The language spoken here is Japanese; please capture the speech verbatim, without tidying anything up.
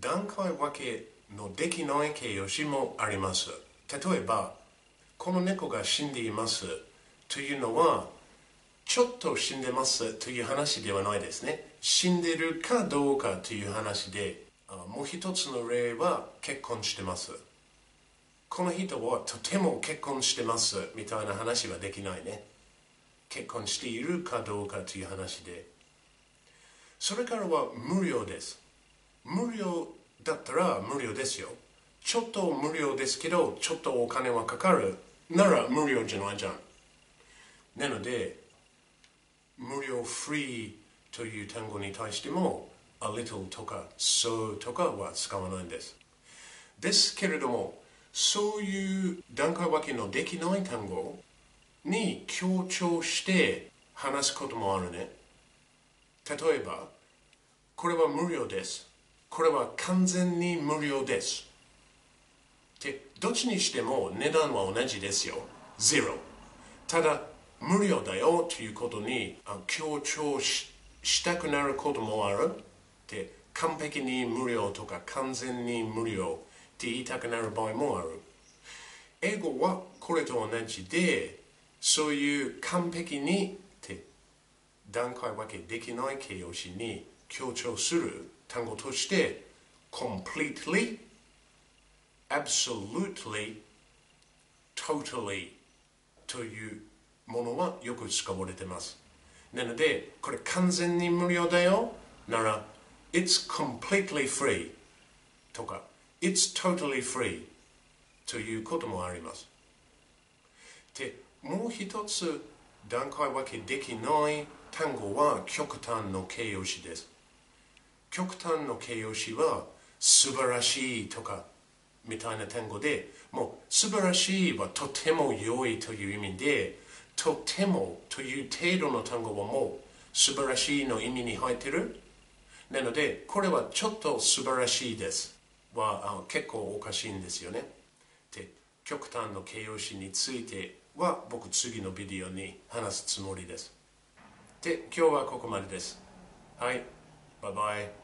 段階分けのできない形容詞もあります。例えば、この猫が死んでいますというのは、ちょっと死んでますという話ではないですね。死んでるかどうかという話で、もう一つの例は結婚してます。この人はとても結婚してますみたいな話はできないね。結婚しているかどうかという話で。それからは無料です。無料だったら無料ですよ。ちょっと無料ですけど、ちょっとお金はかかるなら無料じゃないじゃん。なので、無料 free という単語に対しても a little とか so とかは使わないんです。ですけれども、そういう段階分けのできない単語に強調して話すこともあるね。例えば、これは無料です。これは完全に無料です。で、どっちにしても値段は同じですよ。ゼロ。ただ、無料だよということに強調 し, したくなることもある。で、完璧に無料とか完全に無料って言いたくなる場合もある。英語はこれと同じで、そういう完璧にって段階分けできない形容詞に強調する単語として completely, absolutely, totally というものはよく使われています。なので、これ完全に無料だよなら It's completely free とか It's totally free ということもあります。で、もう一つ段階分けできない単語は極端の形容詞です。極端の形容詞は素晴らしいとかみたいな単語で、もう素晴らしいはとても良いという意味で、とてもという程度の単語はもう素晴らしいの意味に入っている。なので、これはちょっと素晴らしいですは結構おかしいんですよね。で、極端の形容詞については僕次のビデオに話すつもりです。で、今日はここまでです。はい、バイバイ。